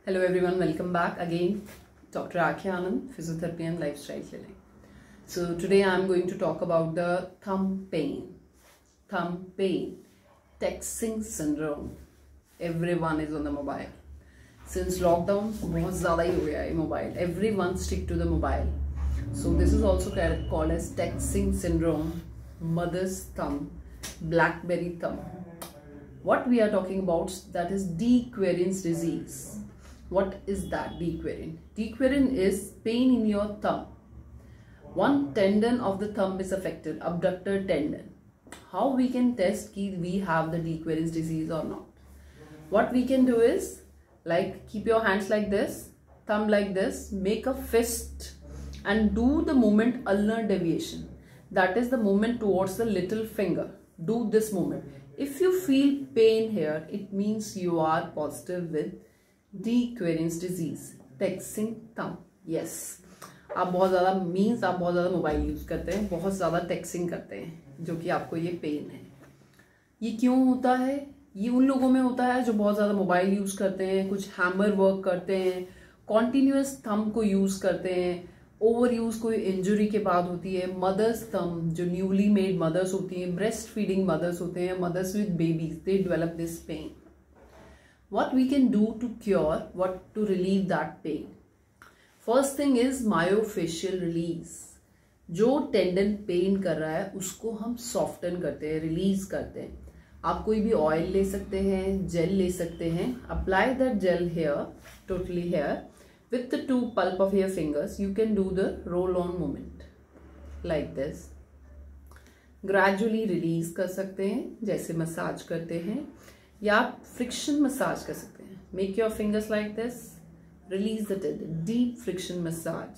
Hello everyone, welcome back again. Dr. Akhya Anand, Physiotherapy and Lifestyle Clinic. So today I am going to talk about the thumb pain. Thumb pain, texting syndrome. Everyone is on the mobile. Since lockdown, बहुत ज़्यादा ही हो गया है mobile. Everyone stick to the mobile. So this is also called as texting syndrome, mother's thumb, blackberry thumb. What we are talking about, that is de Quervain's disease. What is that, de Quervain? De Quervain is pain in your thumb. One tendon of the thumb is affected, abductor tendon. How we can test if we have the de Quervain's disease or not? What we can do is, like, keep your hands like this, thumb like this, make a fist and do the movement ulnar deviation. That is the movement towards the little finger. Do this movement. If you feel pain here, it means you are positive with de Quervain's disease, texting thumb. Yes, आप बहुत ज़्यादा mobile use करते हैं, बहुत ज़्यादा टेक्सिंग करते हैं, जो कि आपको ये पेन है. ये क्यों होता है? ये उन लोगों में होता है जो बहुत ज़्यादा मोबाइल यूज़ करते हैं, कुछ हैमर वर्क करते हैं, कॉन्टिन्यूस थंब को यूज़ करते हैं, ओवर यूज़ कोई इंजरी के बाद होती है, मदर्स थंब, जो न्यूली मेड मदर्स होती हैं, ब्रेस्ट फीडिंग मदर्स होते हैं, mothers with babies, they develop this pain. What we can do to cure, to relieve that pain? First thing is myofascial release. जो टेंडन पेन कर रहा है उसको हम सॉफ्टन करते हैं, रिलीज करते हैं. आप कोई भी ऑयल ले सकते हैं, जेल ले सकते हैं. Apply that gel here, totally here, with the two pulp of your fingers. You can do the roll on movement like this. Gradually release कर सकते हैं, जैसे मसाज करते हैं, या आप फ्रिक्शन मसाज कर सकते हैं. Make your fingers like this, release the tendon, deep friction massage.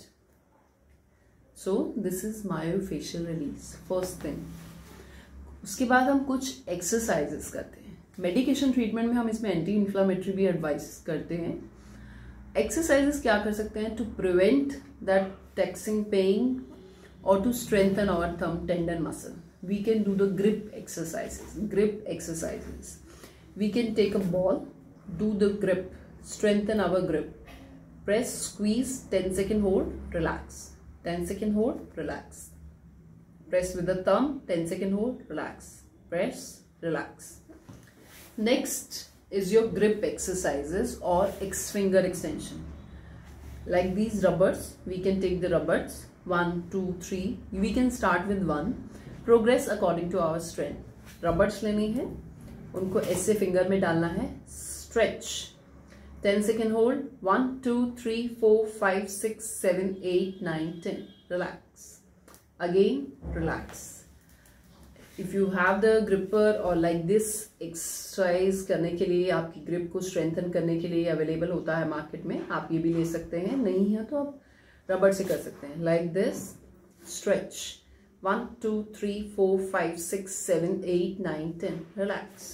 So this is myofascial release, first thing. उसके बाद हम कुछ एक्सरसाइजेस करते हैं. मेडिकेशन ट्रीटमेंट में हम इसमें एंटी इन्फ्लामेटरी भी एडवाइस करते हैं. एक्सरसाइजेस क्या कर सकते हैं to prevent that texting pain और to strengthen our thumb tendon muscle? We can do the grip exercises. Grip exercises, we can take a ball, do the grip, strengthen our grip, press, squeeze, 10-second hold, relax, 10-second hold, relax, press with the thumb, 10-second hold, relax, press, relax. Next is your grip exercises or finger extension. Like these rubbers, we can take the rubbers, 1, 2, 3, we can start with 1, progress according to our strength. Rubbers लेनी है, उनको ऐसे finger में डालना है. Stretch, 10-second hold, 1, 2, 3, 4, 5, 6, 7, 8, 9, 10. Relax, again relax. If you have the gripper और like this, exercise करने के लिए, आपकी ग्रिप को स्ट्रेंथन करने के लिए अवेलेबल होता है मार्केट में. आप ये भी ले सकते हैं, नहीं है तो आप रबर से कर सकते हैं. Like this, stretch, 1, 2, 3, 4, 5, 6, 7, 8, 9, 10. Relax.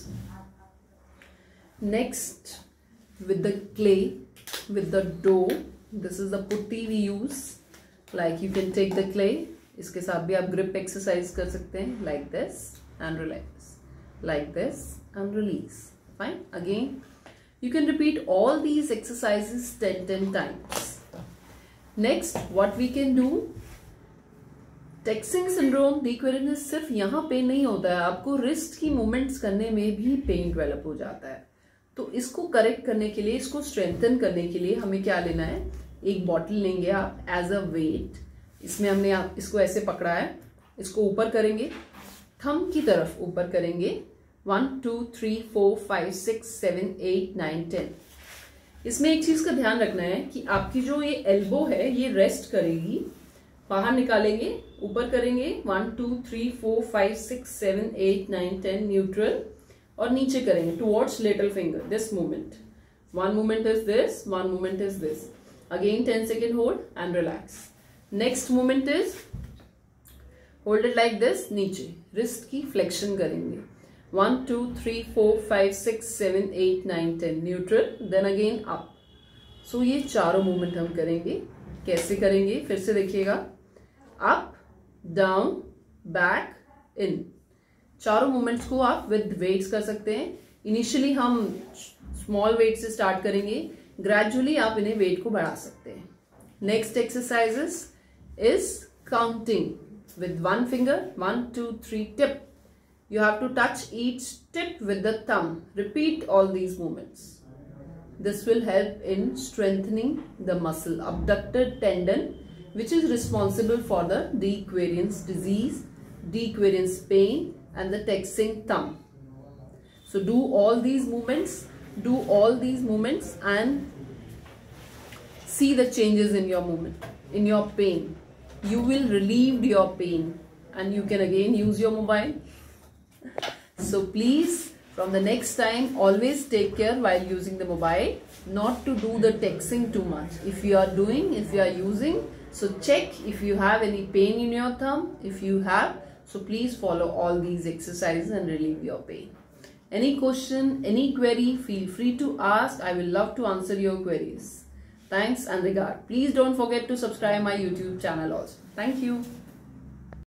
Next, with the clay, with the dough, this is the putty we use. Like you can take the clay, इसके साथ भी आप grip exercise कर सकते हैं. Like this and relax. Like this and release. Fine. Again, you can repeat all these exercises 10 times. Next, what we can do, texting syndrome, de Quervain, सिर्फ यहाँ pen नहीं होता है, आपको रिस्ट की मूवमेंट्स करने में भी पेन डेवलप हो जाता है. तो इसको करेक्ट करने के लिए, इसको स्ट्रेंथन करने के लिए हमें क्या लेना है? एक बॉटल लेंगे आप एज अ वेट. इसमें हमने इसको ऐसे पकड़ा है, इसको ऊपर करेंगे, थंब की तरफ ऊपर करेंगे. 1, 2, 3, 4, 5, 6, 7, 8, 9, 10. इसमें एक चीज का ध्यान रखना है कि आपकी जो ये एल्बो है ये रेस्ट करेगी. बाहर निकालेंगे, ऊपर करेंगे, 1, 2, 3, 4, 5, 6, 7, 8, 9, 10, न्यूट्रल, और नीचे करेंगे towards little finger. This movement, one movement is this, one movement is this. Again 10-second hold and relax. Next movement is hold it like this, नीचे रिस्ट की फ्लेक्शन करेंगे. 1, 2, 3, 4, 5, 6, 7, 8, 9, 10, neutral, then again up. So ये चारों movement हम करेंगे. कैसे करेंगे फिर से देखिएगा. Up, down, back, in. चारों मूवमेंट्स को आप विद वेट्स कर सकते हैं. इनिशियली हम स्मॉल वेट से स्टार्ट करेंगे, ग्रेजुअली आप इन्हें वेट को बढ़ा सकते हैं. Next exercises is counting with one finger, 1 2 3 tip. You have to touch each tip with the thumb. Repeat all these movements. This will help in strengthening the muscle abductor tendon, which is responsible for the dequarience disease, dequarience pain, and the texting thumb. So do all these movements and see the changes in your movement, in your pain. You will relieve your pain, and you can again use your mobile. So please, from the next time, always take care while using the mobile not to do the texting too much. If you are using, so check if you have any pain in your thumb. If you have, so please follow all these exercises and relieve your pain. Any question, any query, feel free to ask. I will love to answer your queries. Thanks and regard. Please don't forget to subscribe my YouTube channel also. Thank you.